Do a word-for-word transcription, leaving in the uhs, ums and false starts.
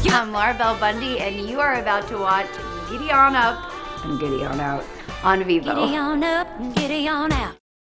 I'm Laura Bell Bundy, and you are about to watch Giddy On Up and Giddy On Out on Vivo. Giddy on up, giddy on out.